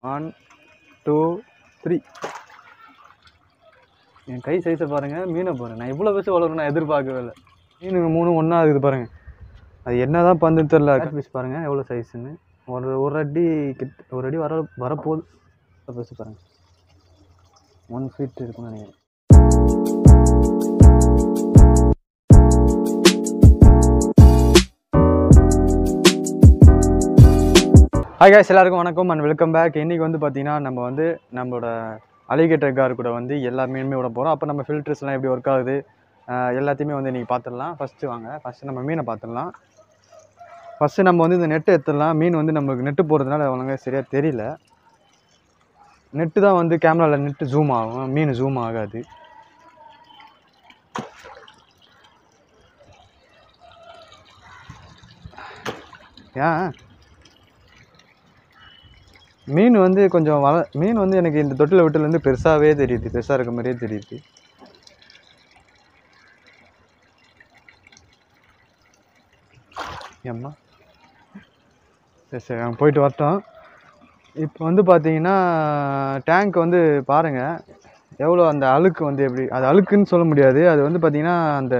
1 2 3. என் கை சைஸை பாருங்கள், மீனை பாருங்கள். நான் இவ்வளோ பெருசு வளரும் நான் எதிர்பார்க்கவே இல்லை. மீனுங்க 3 ஒன்றா இருக்குது பாருங்கள். அது என்ன தான் பண்ணுன்னு தெரில. பீஸ் பாருங்கள் எவ்வளோ சைஸுன்னு. ஒரு அடி ஒரு அடி வரப்போகுது. பெருசு பாருங்கள், 1 feet இருக்குன்னு நினைக்கிறேன். ஹாய் காய்ஸ், எல்லாருக்கும் வணக்கம் அண்ட் வெல்கம் பேக். இன்றைக்கி வந்து பார்த்திங்கன்னா நம்மளோட அலிகேட்டர் கார் கூட எல்லா மீனுமே விட போகிறோம். அப்போ நம்ம ஃபில்டர்ஸ்லாம் எப்படி ஒர்க் ஆகுது எல்லாத்தையுமே இன்றைக்கி பார்த்துடலாம். ஃபஸ்ட்டு நம்ம மீனை பார்த்துடலாம். ஃபஸ்ட்டு நம்ம இந்த நெட்டு எடுத்துடலாம். மீன் நம்மளுக்கு நெட்டு போடுறதுனால அவனுங்க சரியாக தெரியல. நெட்டு தான் கேமராவில் நெட்டு ஜூம் ஆகும், மீன் ஜூம் ஆகாது. ஏன் மீன் கொஞ்சம் மீன் எனக்கு இந்த தொட்டில் விட்டுலேருந்து பெருசாகவே தெரியுது, பெருசாக இருக்க மாதிரியே தெரியுது. ஏம்மா சரி நாங்கள் போயிட்டு வரட்டோம். இப்போ பார்த்தீங்கன்னா டேங்க் பாருங்கள் எவ்வளோ அந்த அழுக்கு எப்படி, அது அழுக்குன்னு சொல்ல முடியாது. அது பார்த்திங்கன்னா அந்த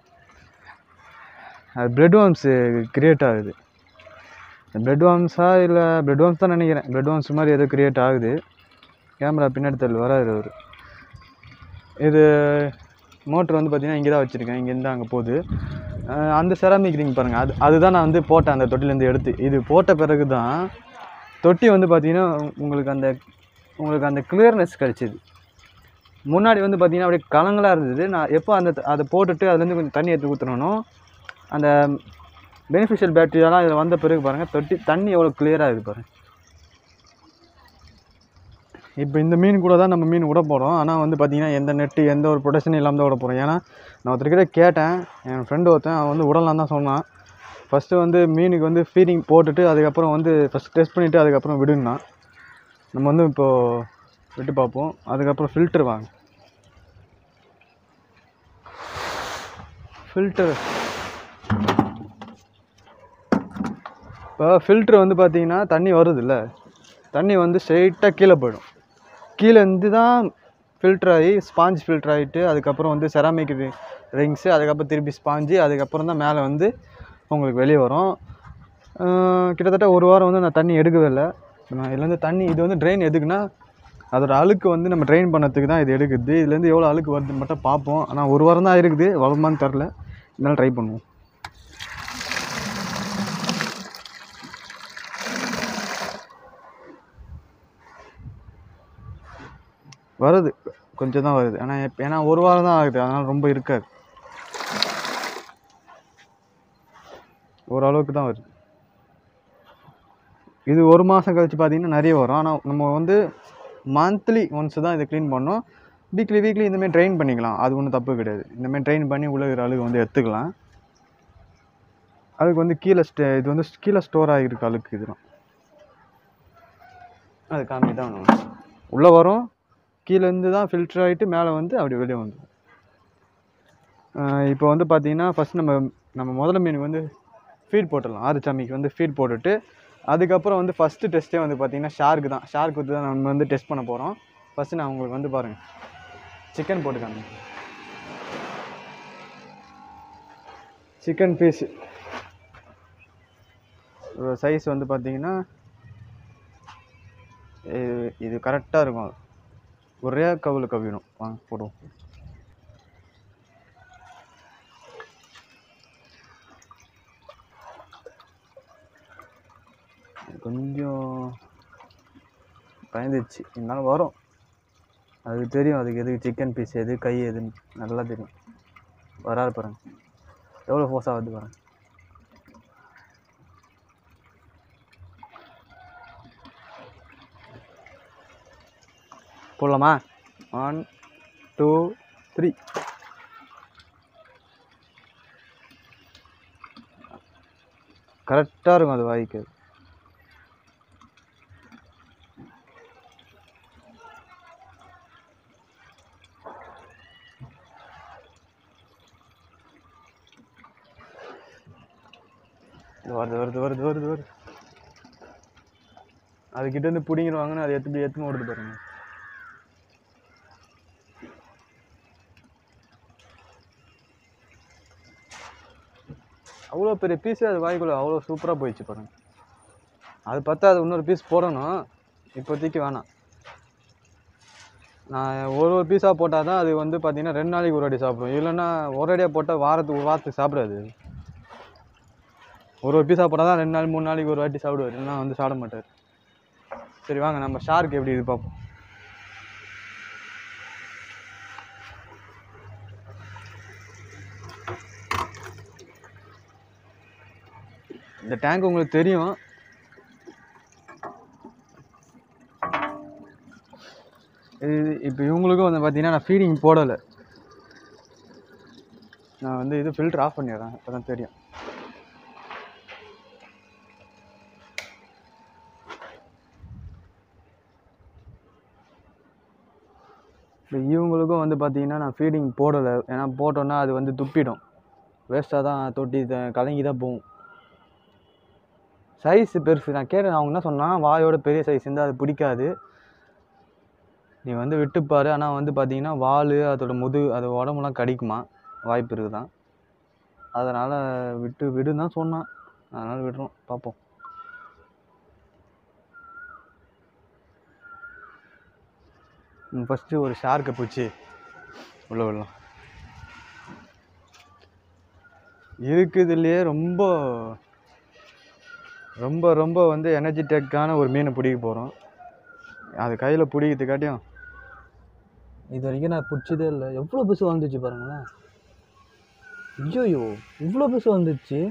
பிளட் வார்ம்ஸு க்ரியேட் ஆகுது. பிளட் வார்ம்ஸா இல்லை பிளட் வார்ம்ஸ் தான் நினைக்கிறேன். பிளட் வார்ம்ஸ் மாதிரி எதோ க்ரியேட் ஆகுது. கேமரா பின்னாடி தள்ளி வராது அவர். இது மோட்ரு பார்த்திங்கன்னா இங்கே தான் வச்சுருக்கேன், இங்கேருந்து அங்கே போகுது. அந்த செராமிக் ரிங் பாருங்கள், அதுதான் நான் போட்டேன் அந்த தொட்டிலேருந்து எடுத்து. இது போட்ட பிறகு தான் தொட்டி பார்த்திங்கன்னா உங்களுக்கு அந்த கிளியர்னஸ் கிடச்சிது. முன்னாடி பார்த்திங்கன்னா அப்படியே கலங்களாக இருந்தது. நான் எப்போ அதை போட்டுட்டு அதுலேருந்து கொஞ்சம் தண்ணி எடுத்து ஊற்றணும், அந்த பெனிஃபிஷியல் பேக்டீரியாலாம் இதில் வந்த பிறகு பாருங்கள் தண்ணி எவ்வளோ கிளியராக இருக்குது பாருங்கள். இப்போ இந்த மீன் கூட தான் நம்ம மீன் விட போகிறோம். ஆனால் பார்த்திங்கன்னா எந்த நெட்டு எந்த ஒரு ப்ரொடக்ஷனும் இல்லாமல் தான் விட போகிறோம். ஏன்னா நான் ஒருத்தர்கிட்ட கேட்டேன், என் ஃப்ரெண்டு ஒருத்தன், அவன் விடலாம் தான் சொன்னான். ஃபஸ்ட்டு மீனுக்கு ஃபீடிங் போட்டுட்டு அதுக்கப்புறம் ஃபஸ்ட் டெஸ்ட் பண்ணிவிட்டு அதுக்கப்புறம் விடுன்னா. நம்ம இப்போது விட்டு பார்ப்போம். அதுக்கப்புறம் ஃபில்டர் வாங்க. ஃபில்டர் இப்போ ஃபில்ட்ரு பார்த்திங்கன்னா தண்ணி வருது இல்லை, தண்ணி ஸ்ட்ரெயிட்டாக கீழே போயிடும். கீழேருந்து தான் ஃபில்ட்ரு ஆகி ஸ்பாஞ்ச் ஃபில்ட்ரு ஆகிட்டு அதுக்கப்புறம் செராமிக் ரிங்ஸு, அதுக்கப்புறம் திருப்பி ஸ்பாஞ்சு, அதுக்கப்புறம் தான் மேலே உங்களுக்கு வெளியே வரும். கிட்டத்தட்ட ஒரு வாரம் நான் தண்ணி எடுக்கவே இல்லை. நான் இதுலேருந்து தண்ணி இது ட்ரெயின் எதுக்குன்னா அதோட அழுக்கு நம்ம ட்ரெயின் பண்ணதுக்கு தான் இது எடுக்குது. இதுலேருந்து எவ்வளோ அழுக்கு வருதுன்னு மட்டும் பார்ப்போம். ஆனால் ஒரு வாரம் தான் இருக்குது, வளருமான்னு தெரில, இதனால் ட்ரை பண்ணுவோம். வருது, கொஞ்சம் தான் வருது. ஆனால் ஏன்னா ஒரு வாரம் தான் ஆகுது, அதனால் ரொம்ப இருக்காது, ஓரளவுக்கு தான் வருது. இது ஒரு மாதம் கழித்து பார்த்திங்கன்னா நிறைய வரும். ஆனால் நம்ம மந்த்லி ஒன்ஸு தான் இதை க்ளீன் பண்ணோம். வீக்லி இந்தமாதிரி ட்ரெயின் பண்ணிக்கலாம், அது ஒன்றும் தப்பு கிடையாது. இந்தமாதிரி ட்ரெயின் பண்ணி உள்ள அழுகு எடுத்துக்கலாம். அதுக்கு கீழே இது கீழே ஸ்டோர் ஆகிருக்கு அழுக்கு. இதுதான் அது காமி தான் உள்ளே வரும், கீழேருந்து தான் ஃபில்ட்ரு ஆகிட்டு மேலே அப்படி வெளியே வந்துடும். இப்போ பார்த்திங்கன்னா ஃபஸ்ட் நம்ம முதல்ல மீனுக்கு ஃபீட் போட்டுடலாம். ஆறுச்சாமிக்கு ஃபீட் போட்டுட்டு அதுக்கப்புறம் ஃபஸ்ட்டு டெஸ்ட்டே பார்த்திங்கன்னா ஷார்க்கு தான். ஷார்க் தான் நம்ம டெஸ்ட் பண்ண போகிறோம். ஃபஸ்ட்டு நான் உங்களுக்கு பாருங்கள், சிக்கன் போட்டுக்காங்க. சிக்கன் பீஸு சைஸ் பார்த்திங்கன்னா இது கரெக்டாக இருக்கும். ஒரே கவுல கவிடும். வாங்க போடுவோம். கொஞ்சம் பயந்துச்சு, இருந்தாலும் வரும். அது தெரியும், அதுக்கு எதுக்கு சிக்கன் பீஸ் எது கை எதுன்னு நல்லா தெரியும். வராது பாருங்கள், எவ்வளோ ஃபோர்ஸாக வருது பாருங்கள். போடலாமா? 1 2 3. கரெக்டாக இருக்கும் அது வாய்க்கு. வருது. அதுக்கிட்டேருந்து பிடிங்கிடுவாங்கன்னு அது எடுத்துன்னு ஓடுது பாருங்க. அவ்வளோ பெரிய பீஸு அது வாய்க்குள்ள அவ்வளோ சூப்பராக போயிடுச்சு பாருங்க. அது பார்த்தா அது இன்னொரு பீஸ் போடணும், இப்போதைக்கு வேணாம். நான் ஒரு பீஸாக போட்டால் தான் அது வந்து பார்த்தீங்கன்னா 2 நாளைக்கு ஒரு வாட்டி சாப்பிடும். இல்லைன்னா ஒரேடியாக போட்டால் வாரத்துக்கு சாப்பிடாது. ஒரு பீஸாக போட்டால் தான் 2 நாள் 3 நாளைக்கு ஒரு வாட்டி சாப்பிடுவார், இல்லைன்னா வந்து சாப்பிட மாட்டார். சரி வாங்க நம்ம ஷார்க் எப்படி இது பார்ப்போம். இந்த டேங்க் உங்களுக்கு தெரியும். இது இப்போ இவங்களுக்கும் வந்து பார்த்தீங்கன்னா நான் ஃபீடிங் போடலை. நான் வந்து இது ஃபில்டர் ஆஃப் பண்ணிடுறேன், அப்போ தான் தெரியும். இப்போ இவங்களுக்கும் வந்து பார்த்தீங்கன்னா நான் ஃபீடிங் போடலை. ஏன்னா போட்டோன்னா அது வந்து துப்பிடும், வேஸ்ட்டாக தான் தொட்டி கலங்கி தான் போகும். சைஸு பெருசு. நான் கேட்டேன், அவங்க என்ன சொன்னால் வாயோட பெரிய சைஸ் இருந்தால் அது பிடிக்காது, நீ வந்து விட்டுப்பாரு. ஆனால் வந்து பார்த்தீங்கன்னா வால் அதோட அது உடம்புலாம் கடிக்குமா, வாய்ப்பு இருக்குது தான். அதனால் விடுன்னு தான் சொன்னான். அதனால் விடுறோம், பார்ப்போம். ஃபஸ்ட்டு ஒரு ஷார்க்கை பிடிச்சி உள்ள விடலாம். இருக்குதுலேயே ரொம்ப ரொம்ப ரொம்ப வந்து எனர்ஜிட்டிக்கான ஒரு மீனை பிடிக்க போகிறோம். அது கையில் பிடிக்கிறதுக்காட்டியும் இது வரைக்கும் நான் பிடிச்சதே இல்லை. எவ்வளோ பெருசு வந்துச்சு பாருங்களேன். ஐயோ இவ்வளோ பெருசு வந்துச்சு.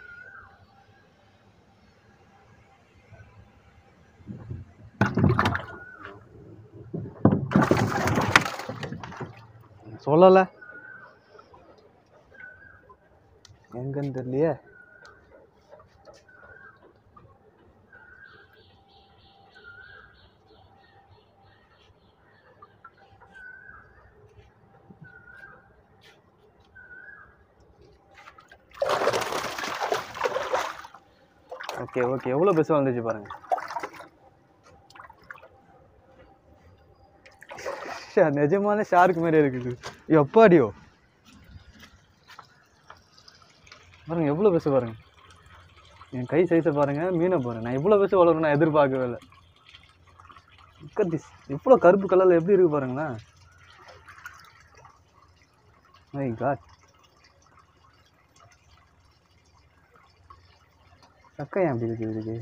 சொல்லலை எங்கன்னு தெரியலையே. ஓகே ஓகே எவ்வளோ பெருசாக வந்துச்சு பாருங்க. நிஜமான ஷார்க் மாதிரி இருக்குது. எப்பாடியோ பாருங்க எவ்வளோ பெருசு பாருங்க. என் கை சைஸை பாருங்க, மீனை பாருங்க. நான் இவ்வளோ பெருசு வளரும் நான் எதிர்பார்க்கவே இல்லை. இவ்வளோ கருப்பு கலரில் எப்படி இருக்கு பாருங்களேன். My God. சக்கை ஏன் அப்படி இருக்குது இதுக்கு?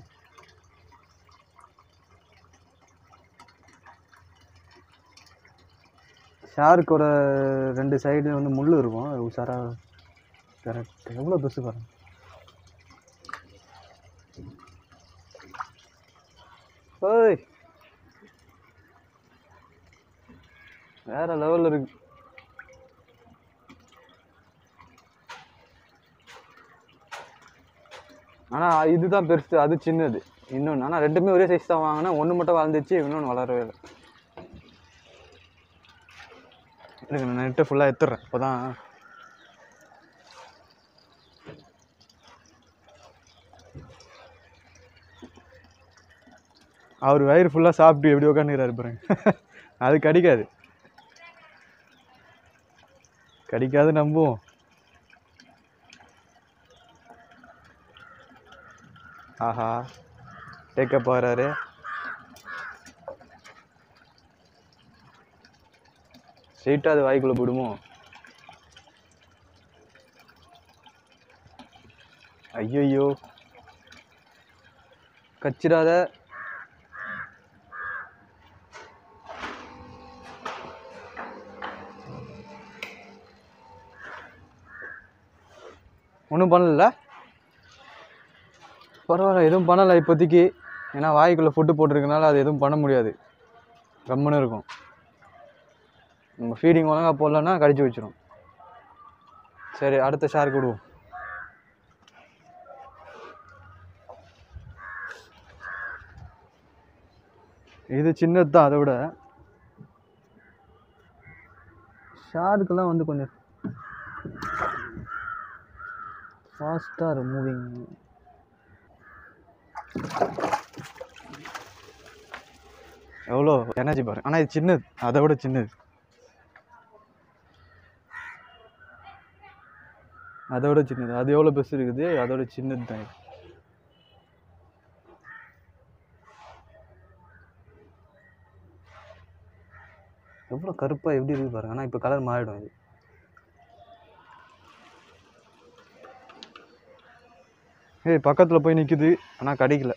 ஷார்க்கோட 2 சைடு வந்து முள் இருக்கும், உஷாராக. கரெக்ட். எவ்வளோ பெருசு பாருங்க. ஓய் வேற லெவலில் இருக்கு. ஆனால் இதுதான் பெருசு, அது சின்னது இன்னொன்று. ஆனால் ரெண்டுமே ஒரே சைஸ் தான் வாங்கினா, ஒன்று மட்டும் வளர்ந்துச்சு, இன்னொன்று வளரவே இல்லை. நான் நெட்டை ஃபுல்லாக எடுத்துடுறேன். இப்போ தான் அவர் வயிறு ஃபுல்லாக சாப்பிட்டு எப்படி உட்காந்துக்கிறாரு பாருங்க. அது கடிக்காது நம்புவோம். ஆஹா டேக்கப் ஆகிறாரு. ஸ்ட்ரெயிட்டாக அது வாய்க்குள்ளே போடுமோ? ஐயோ கச்சிடாத. ஒன்றும் பண்ணல, பரவாயில்ல, எதுவும் பண்ணலை இப்போதைக்கு. ஏன்னா வாய்க்குள்ளே ஃபுட்டு போட்டிருக்கனால அது எதுவும் பண்ண முடியாது, கம்முன்னு இருக்கும். நம்ம ஃபீடிங் ஒழுங்காக போடலன்னா கடிச்சு வச்சிடும். சரி அடுத்த ஷார்க் விடுவோம். இது சின்னது தான், அதை விட ஷார்க்கெல்லாம் வந்து கொஞ்சம் ஃபாஸ்ட்டாக மூவிங். எவ்வளோ எனர்ஜி பாரு. ஆனால் இது சின்னது, அதை விட சின்னது, அதோட சின்னது. அது எவ்வளோ பெருசு இருக்குது, அதோட சின்னது தான் இது. எவ்வளோ கருப்பாக எப்படி இருக்குது பாருங்க. ஆனால் இப்போ கலர் மாறிடும் இது. ஏய் பக்கத்தில் போய் நிற்குது, ஆனால் கிடைக்கல.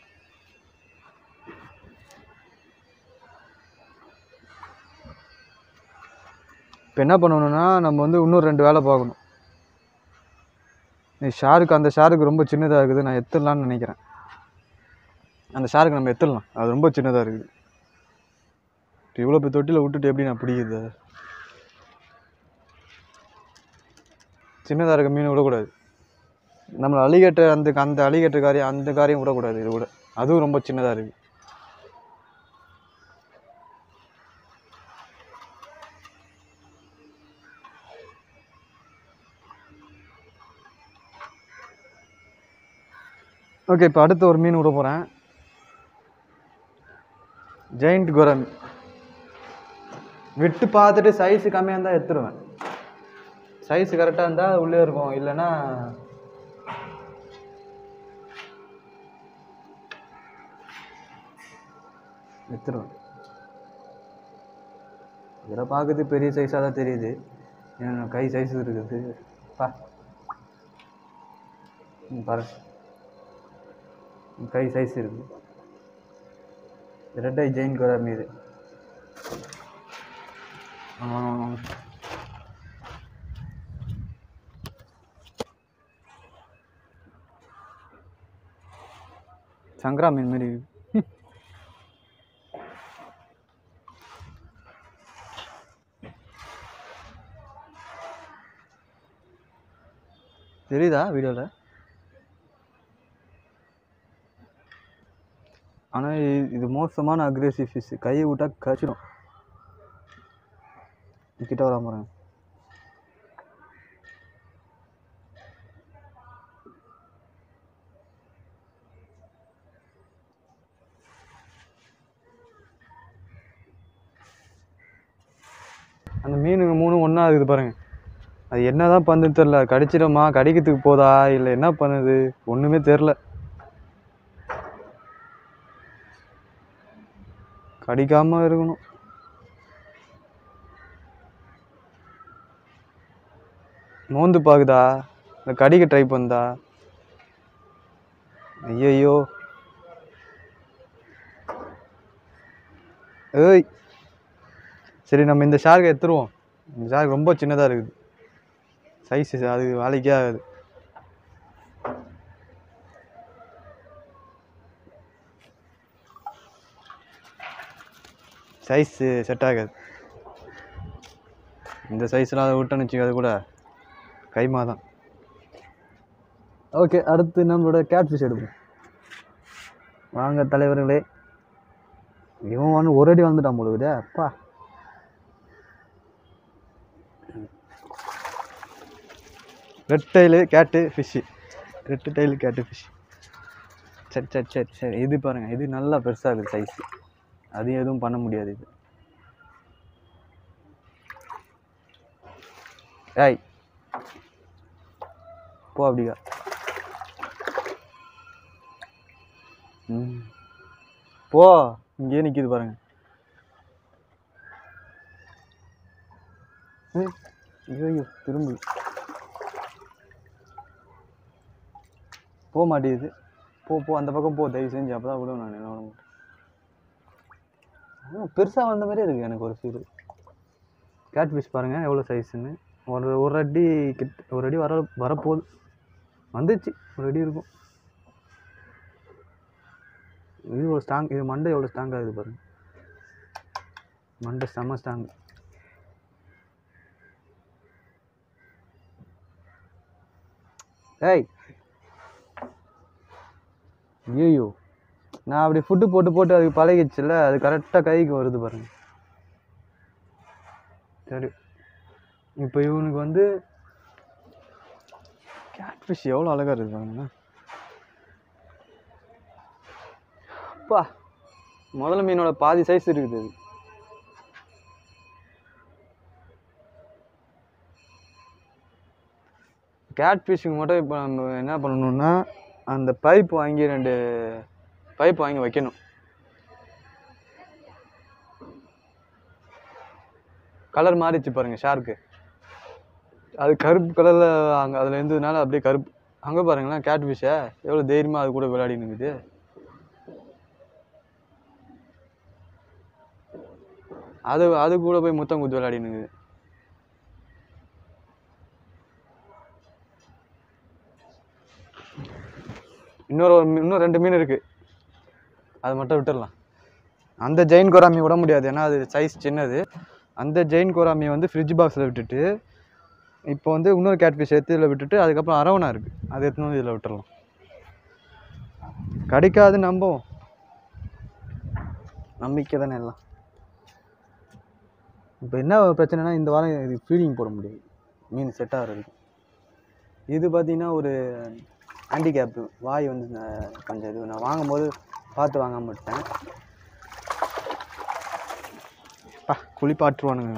இப்போ என்ன பண்ணணும்னா நம்ம வந்து இன்னும் 2 வேலை பார்க்கணும். ஷாருக்கு, அந்த ஷாருக்கு ரொம்ப சின்னதாக இருக்குது. நான் எடுத்துடலான்னு நினைக்கிறேன். அந்த ஷாருக்கு நம்ம எடுத்துடலாம், அது ரொம்ப சின்னதாக இருக்குது. இவ்வளோ போய் தொட்டியில் விட்டுட்டு எப்படி நான் பிடிக்குது? சின்னதாக இருக்க மீன் விடக்கூடாது. நம்மளை அலிகேட்டர், அந்த அலிகேட்டர் காரியம், அந்த காரியம் விடக்கூடாது. இது கூட அதுவும் ரொம்ப சின்னதாக இருக்குது. ஓகே, இப்போ அடுத்த ஒரு மீன் விட போகிறேன். ஜெயிண்ட் கோரா. விட்டு பார்த்துட்டு சைஸு கம்மியாக இருந்தால் எடுத்துருவேன். சைஸு கரெக்டாக இருந்தால் உள்ளே இருக்கும், இல்லைன்னா எடுத்துருவேன். இதில் பார்க்குறது பெரிய சைஸாக தான் தெரியுது. ஏன்னா கை சைஸு இருக்குது. பாரு, கை சைஸ் இருக்குது. ரெட் ஐ ஜெயின் கோரா மீது சங்கரா மீன் மாரி தெரியுதா வீடியோவில்? ஆனால் இது மோசமான அக்ரெசிவ் ஃபிஷ். கையை விட்டால் கச்சிடும். கிட்ட வர போகிறேன். அந்த மீனுங்க 3 ஒன்றா இருக்குது பாருங்கள். அது என்ன தான் பண்ணுதுன்னு தெரில. கடிச்சிடுமா, கடிக்கிறதுக்கு போதா, இல்லை என்ன பண்ணுது, ஒன்றுமே தெரில. கடிக்காமல் இருக்கணும். மோந்து பார்க்குதா, இந்த கடிக்க ட்ரை பண்ணுதா? ஐயோ, ஏய் சரி, நம்ம இந்த ஷார்க்கை எடுத்துருவோம். இந்த ஷார்க் ரொம்ப சின்னதாக இருக்குது. சைஸு அது வேலைக்கே ஆகுது. சைஸு செட் ஆகாது. இந்த சைஸ்லாம் அதை விட்டோன்னு வச்சுக்க, அது கூட கைமா தான். ஓகே, அடுத்து நம்மளோட கேட் ஃபிஷ் எடுப்போம். வாங்க தலைவர்களே. இவன் வந்து ஒரு அடி வந்துட்டான் போலுக்குதே. அப்பா, red tail catfish. Red tail catfish. சரி சரி சரி சரி. இது பாருங்கள், இது நல்லா பெருசாக இருக்குது சைஸு. அது எதுவும் பண்ண முடியாது. இது ஏய் போ அப்படியா. போ, இங்கேயே நிற்கிது பாருங்க. ஐயோ திரும்ப போக மாட்டேங்குது. போ அந்த பக்கம் போ, தயவு செஞ்சு. அப்போ தான் விடுவேன் நான். என்ன பெருசாக வந்த மாதிரியே இருக்குது எனக்கு ஒரு ஃபீல். கேட் ஃபிஷ் பாருங்கள் எவ்வளோ சைஸுன்னு. ஒரு அடி ஒரு அடி வரப்போகுது. வந்துச்சு, ஒரு அடி இருக்கும். இது ஒரு ஸ்ட்ராங். இது மண்டை எவ்வளோ ஸ்ட்ராங்காக இருக்குது பாருங்கள். மண்டை செம்ம ஸ்ட்ராங். ஏய் ஐயோ, நான் அப்படி ஃபுட்டு போட்டு அதுக்கு பழகிடுச்சுல்ல, அது கரெக்டாக கைக்கு வருது பாருங்க. சரி, இப்போ இவனுக்கு வந்து கேட் ஃபிஷ் எவ்வளோ அழகாக இருக்குது பாருங்கண்ணா. அப்பா, முதல்ல மீனோட பாதி சைஸ் இருக்குது அது. கேட் ஃபிஷ்ஷுக்கு மட்டும் இப்போ நம்ம என்ன பண்ணணும்னா அந்த பைப் வாங்கி 2 பைப் வாங்கி வைக்கணும். கலர் மாறிச்சு பாருங்கள் ஷார்க்கு. அது கருப்பு கலரில் அங்கே அதில் இருந்ததுனால அப்படியே கருப்பு. அங்கே பாருங்களேன் கேட் ஃபிஷ்ஷை எவ்வளோ தைரியமாக அது கூட விளையாடினுக்குது. அது கூட போய் முத்தம் குத்து விளையாடினுக்குது. இன்னும் 2 மீன் இருக்குது, அது மட்டும் விட்டுடலாம். அந்த ஜெயின் கோராமி விட முடியாது, ஏன்னா அது சைஸ் சின்னது. அந்த ஜெயின் கோராமி வந்து ஃப்ரிட்ஜ் பாக்ஸில் விட்டுட்டு இப்போ வந்து இன்னொரு கேட் ஃபிஷ் எடுத்து இதில் விட்டுட்டு அதுக்கப்புறம் அரவணா இருக்குது, அது எடுத்துன்னு வந்து இதில் விட்டுடலாம். கிடைக்காது நம்புவோம், நம்பிக்கை தானே எல்லாம். இப்போ என்ன பிரச்சனைனா இந்த வாரம் இது ஃபீடிங் போட முடியாது, மீன் செட் ஆகிறது. இது பார்த்திங்கன்னா ஒரு ஹேண்டிகேப்பு. வாய் வந்து கொஞ்சம் இது நான் வாங்கும்போது பார்த்து வாங்காம விட்டேன். குளிப்பாட்டுருவானுங்க.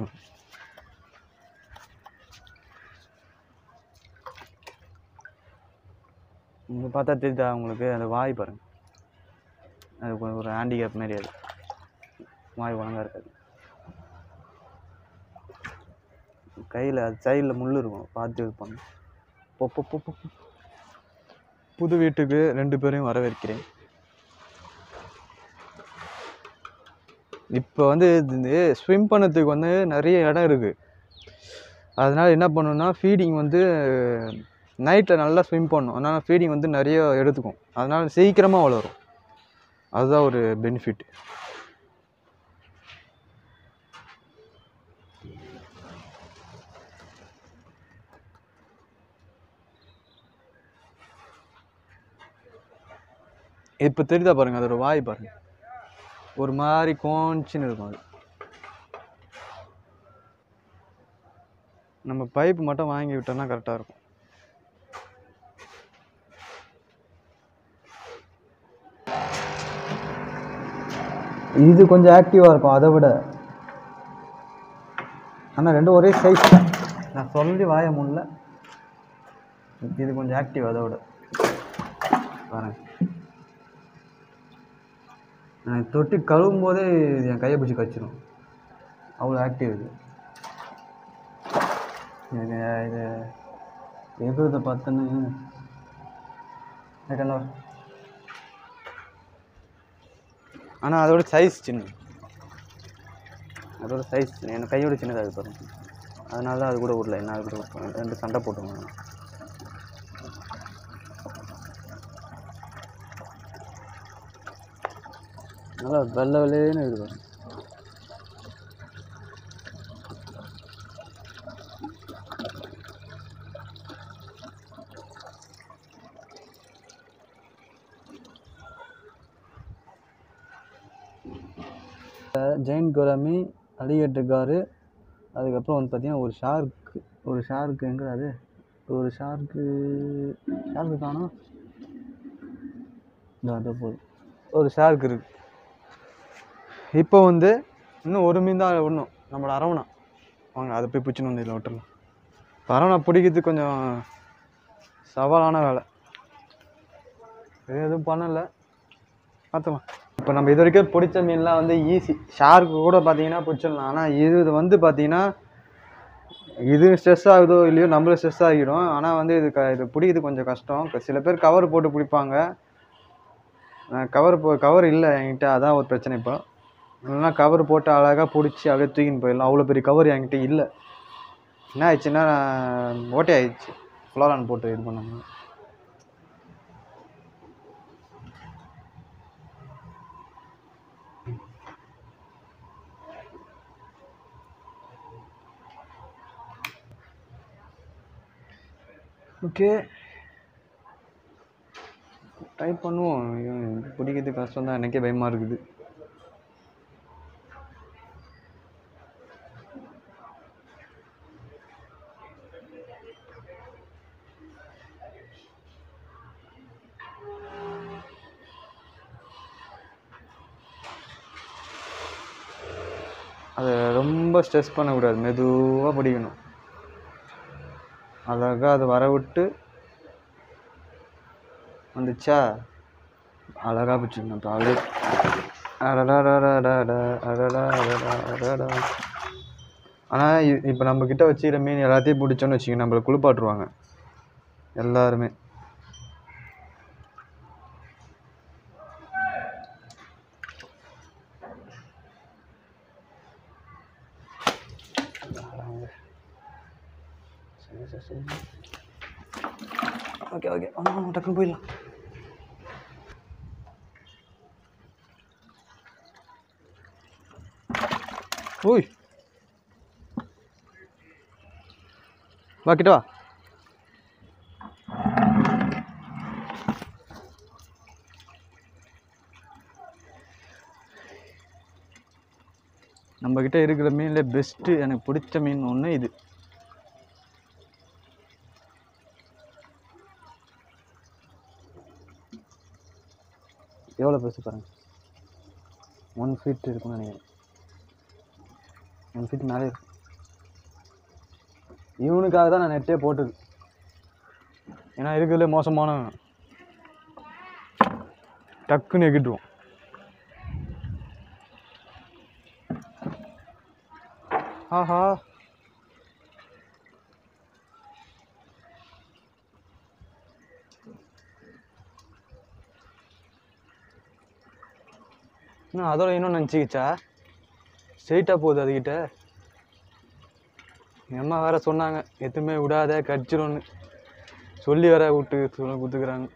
இங்கே பார்த்தா தெரியுதா உங்களுக்கு, அந்த வாய் பாருங்க, அது ஒரு ஹேண்டிகேப் மாரி. அது வாய் ஒழுங்காக இருக்காது, கையில் அது சைடில் முள் இருக்கும், பார்த்து இருப்பாங்க. புது வீட்டுக்கு 2 பேரையும் வரவேற்கிறேன். இப்போ வந்து ஸ்விம் பண்ணதுக்கு வந்து நிறைய இடம் இருக்குது. அதனால் என்ன பண்ணணும்னா ஃபீடிங் வந்து நைட்டில் நல்லா ஸ்விம் பண்ணணும். அதனால் ஃபீடிங் வந்து நிறைய எடுத்துக்கும், அதனால் சீக்கிரமாக வளரும். அதுதான் ஒரு பெனிஃபிட். இப்போ தெரியுதா பாருங்கள், அதோட வாய் பாருங்கள், ஒரு மாதிரி கோஞ்சின்னு இருக்கும். அது நம்ம பைப் மட்டும் வாங்கி விட்டோம்னா கரெக்டாக இருக்கும். இது கொஞ்சம் ஆக்டிவாக இருக்கும் அதை விட, ஆனால் 2 ஒரே சைஸ். நான் சொல்லி வாய முடியல, இது கொஞ்சம் ஆக்டிவ் அதை விட. பாருங்க, நான் தொட்டி கழுவும் போதே இது என் கையை பிடிச்சி கச்சிடும், அவ்வளோ ஆக்டிவ் இது. இது எவ்வளோ பார்த்தோன்னு ஆனால் அதோட சைஸ் சின்ன, அதோட சைஸ் என் கையோட சின்னதாக பாருங்க. அதனால தான் அது கூட விடல, என்ன அது கூட 2 சண்டை போட்டுருவாங்க. நல்லா வெள்ளை வெள்ளைன்னு இருக்குது. ஜெயின் கோராமி, அலிகேட்டர் காரு, அதுக்கப்புறம் வந்து பார்த்திங்கன்னா ஒரு ஷார்க்கு எங்கே அது, ஒரு ஷார்க்கு காணும். அது போதும், ஒரு ஷார்க் இருக்குது. இப்போ வந்து இன்னும் ஒரு மீன் தான் விடணும், நம்மளோட அரவணா. வாங்க அதை போய் பிடிச்சின்னு வந்து இதில் விட்டுடலாம். அரவணா பிடிக்கிறதுக்கு கொஞ்சம் சவாலான வேலை, எதுவும் பண்ணலை, பார்த்துக்கலாம். இப்போ நம்ம இது வரைக்கும் பிடிச்ச மீன்லாம் வந்து ஈஸி. ஷார்க்கு கூட பார்த்தீங்கன்னா பிடிச்சிடலாம், ஆனால் இது வந்து பார்த்தீங்கன்னா இது ஸ்ட்ரெஸ் ஆகுதோ இல்லையோ நம்மளும் ஸ்ட்ரெஸ் ஆகிடும். ஆனால் வந்து இது பிடிக்கிறது கொஞ்சம் கஷ்டம். சில பேர் கவர் போட்டு பிடிப்பாங்க, கவர் இல்லை என்கிட்ட, அதான் ஒரு பிரச்சனை. இப்போ இல்லைன்னா கவர் போட்டு அழகாக பிடிச்சி அப்படியே தூக்கின்னு போயிடலாம். அவ்வளோ பெரிய கவர் என்கிட்ட இல்லை. என்ன ஆயிடுச்சுன்னா ஓட்டை ஆயிடுச்சு, ஃப்ளோரான் போட்டு இது பண்ணாங்க. ஓகே, ட்ரை பண்ணுவோம். பிடிக்கிறது கஷ்டம் தான், எனக்கே பயமாக இருக்குது. அதை ரொம்ப ஸ்ட்ரெஸ் பண்ணக்கூடாது, மெதுவாக பிடிக்கணும். அழகாக அதை வர விட்டு வந்துச்சா அழகாக பிடிச்சிக்கணும். இப்போ அப்படியே ஆனால் இப்போ நம்மக்கிட்ட வச்சுக்கிற மீன் எல்லாத்தையும் பிடிச்சோன்னு வச்சுக்கோங்க, நம்மளை குளிப்பாட்டுருவாங்க எல்லாருமே. ஓகே ஓகே டக்குன்னு போயிடலாம். ஓய் வா கிட்ட வா. நம்மக்கிட்ட இருக்கிற மீனில் பெஸ்ட்டு எனக்கு பிடிச்ச மீன் ஒன்று இது. எவ்வளோ பெருசு பாருங்கள், 1 ஃபீட் இருக்குன்னு நினைக்கிறேன். 1 ஃபீட் மேலே இருக்கும். இவனுக்காக தான் நான் நெட்டே போட்டது, ஏன்னா இருக்கிறதுல மோசமான டக்குன்னு எகிட்டுருவோம். ஆஹா இன்னும் அதோட இன்னும் நினச்சிக்கிச்சா ஸ்ட்ரெயிட்டாக போகுது அதுக்கிட்ட. எங்கள் அம்மா வேறு சொன்னாங்க எதுவுமே விடாத கடிச்சிடும்னு சொல்லி வேற கொடுத்துக்கிறாங்க.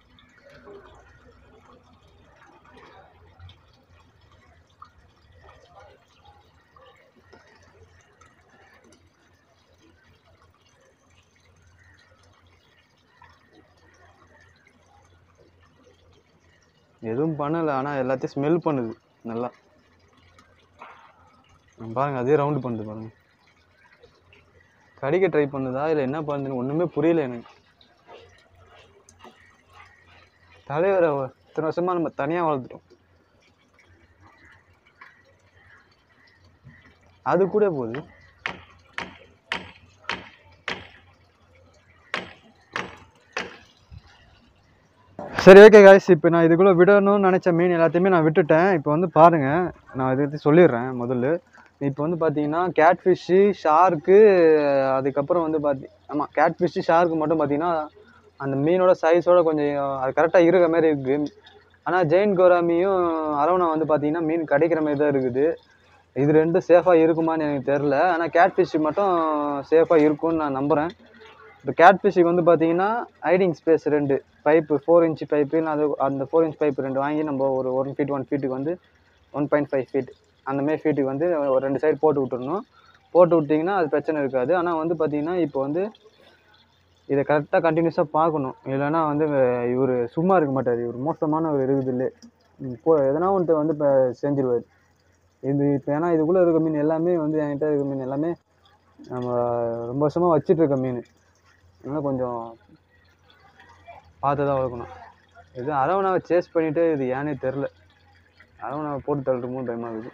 எதுவும் பண்ணலை, ஆனால் எல்லாத்தையும் ஸ்மெல் பண்ணுது நல்லா. பாருங்கள் அதே ரவுண்டு பண்ணுது பாருங்கள். கடிக்க ட்ரை பண்ணுதா இல்லை என்ன பண்ணுதுன்னு ஒன்றுமே புரியல எனக்கு. தலைவரை இத்தனை வருஷமாக நம்ம தனியாக வளர்த்துட்டோம், அது கூட போகுது. சரி ஓகே காய்ஸ், இப்போ நான் இதுக்குள்ளே விடணும்னு நினச்ச மீன் எல்லாத்தையுமே நான் விட்டுட்டேன். இப்போ வந்து பாருங்கள், நான் இதை பற்றி சொல்லிடுறேன் முதல்ல. இப்போ வந்து பார்த்தீங்கன்னா கேட்ஃபிஷ்ஷு, ஷார்க்கு, அதுக்கப்புறம் வந்து ஆமாம் கேட்ஃபிஷ்ஷு ஷார்க்கு மட்டும் பார்த்தீங்கன்னா அந்த மீனோட சைஸோட கொஞ்சம் அது கரெக்டாக இருக்கிற மாதிரி இருக்குது. ஆனால் ஜெயின் கோராமியும் அரவணா வந்து பார்த்தீங்கன்னா மீன் கிடைக்கிற மாதிரி தான் இருக்குது. இது ரெண்டும் சேஃபாக இருக்குமான்னு எனக்கு தெரில, ஆனால் கேட்ஃபிஷ்ஷு மட்டும் சேஃபாக இருக்கும்னு நான் நம்புகிறேன். இப்போ கேட்ஃபிஷ்ஷுக்கு வந்து பார்த்தீங்கன்னா hiding space 2 pipe 4 inch pipe, அது அந்த 4 இன்ச் பைப்பு 2 வாங்கி நம்ம ஒரு 1 ஃபீட்டுக்கு வந்து 1.5 ஃபீட் அந்தமாரி ஃபீட்டுக்கு வந்து ஒரு 2 சைடு போட்டு விட்டுடணும். போட்டு விட்டிங்கன்னா அது பிரச்சனை இருக்காது. ஆனால் வந்து பார்த்தீங்கன்னா இப்போ வந்து இதை கரெக்டாக கண்டினியூஸாக பார்க்கணும், இல்லைன்னா வந்து இவர் சும்மா இருக்க மாட்டார். இவர் மோசமான ஒரு இருக்குது இல்லை எதனா ஒன்று வந்து இப்போ செஞ்சிருவார். இது இப்போ ஏன்னா இதுக்குள்ளே இருக்க மீன் எல்லாமே வந்து என்கிட்ட இருக்க மீன் எல்லாமே நம்ம ரொம்ப வருஷமாக வச்சிட்ருக்க மீன், அதனால் கொஞ்சம் பார்த்து தான் வளர்க்கணும். இது அரவணாவை சேஸ் பண்ணிவிட்டு இது ஏன்னே தெரில, அரவணாவை போட்டு தள்ளுறமோ பயமாக இருக்குது.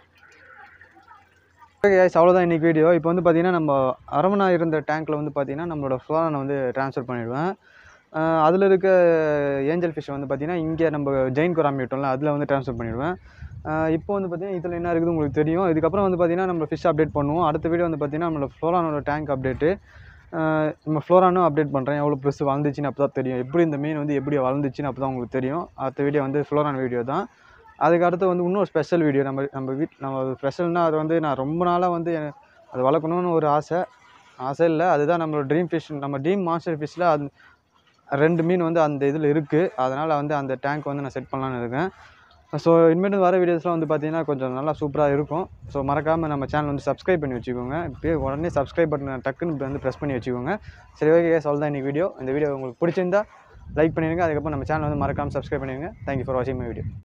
ஓகே கைஸ், அவ்வளோதான் இன்றைக்கி வீடியோ. இப்போ வந்து பார்த்திங்கன்னா நம்ம அரவணா இருந்த டேங்க்கில் வந்து பார்த்திங்கன்னா நம்மளோட ஃப்ளோரானை வந்து ட்ரான்ஸ்ஃபர் பண்ணிவிடுவேன். அதில் இருக்க ஏஞ்சல் ஃபிஷ் வந்து பார்த்திங்கன்னா இங்கே நம்ம ஜெயின் கோராமி விட்டோம்ல அதில் வந்து ட்ரான்ஸ்ஃபர் பண்ணிவிடுவேன். இப்போ வந்து பார்த்திங்கன்னா இதில் என்ன இருக்குது உங்களுக்கு தெரியும். இதுக்கப்புறம் வந்து பார்த்திங்கன்னா நம்ம ஃபிஷ் அப்டேட் பண்ணுவோம். அடுத்த வீடியோ வந்து பார்த்திங்கன்னா நம்மளோட ஃப்ளோரானோட டேங்க் அப்டேட்டு, நம்ம ஃப்ளோரானும் அப்டேட் பண்ணுறேன். எவ்வளோ ப்ளஸ் வளர்ந்துச்சின்னு அப்போ தான் தெரியும், எப்படி இந்த மீன் வந்து எப்படி வளர்ந்துச்சின்னு அப்போ தான் உங்களுக்கு தெரியும். அடுத்த வீடியோ வந்து ஃப்ளோரான் வீடியோ தான். அதுக்கு அடுத்து வந்து இன்னொரு ஸ்பெஷல் வீடியோ நம்ம ஸ்பெஷல்னால் அது வந்து நான் ரொம்ப நாளாக வந்து அது வளர்க்கணுன்னு ஒரு ஆசை இல்லை, அதுதான் நம்மளோட ட்ரீம் ஃபிஷ். நம்ம ட்ரீம் மாஸ்டர் ஃபிஷ்ஷில் அது 2 மீன் வந்து அந்த இதில் இருக்குது. அதனால் வந்து அந்த டேங்க் வந்து நான் செட் பண்ணலான்னு இருக்கேன். ஸோ இனிமேட்டு வர வீடியோஸ்லாம் வந்து பார்த்திங்கன்னா கொஞ்சம் நல்லா சூப்பராக இருக்கும். ஸோ மறக்காமல் நம்ம சேனல் வந்து சப்ஸ்கிரைப் பண்ணி வச்சுக்கோங்க. இப்போயே உடனே சப்ஸ்கிரைப் பட்டன் டக்குன்னு வந்து ப்ரெஸ் பண்ணி வச்சுக்கோங்க. சரி ஓகே கைஸ், அவ்வளோதான் இன்றைக்கி வீடியோ. இந்த வீடியோ உங்களுக்கு பிடிச்சிருந்தா லைக் பண்ணிடுங்க. அதுக்கப்புறம் நம்ம சேனல் வந்து மறக்காமல் சப்ஸ்கிரைப் பண்ணிடுங்க. தேங்க்யூ ஃபார் வாட்சிங் மை வீடியோ.